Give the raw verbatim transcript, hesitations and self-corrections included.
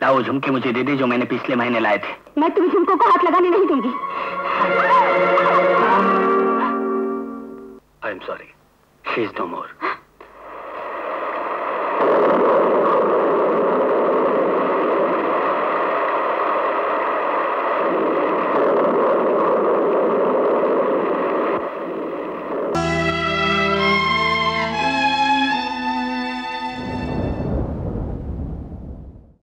लाओ झुमके मुझे दे दे जो मैंने पिछले महीने लाए थे। मैं तुम झुमकों को हाथ लगाने नहीं दूंगी। I am sorry, she is no more.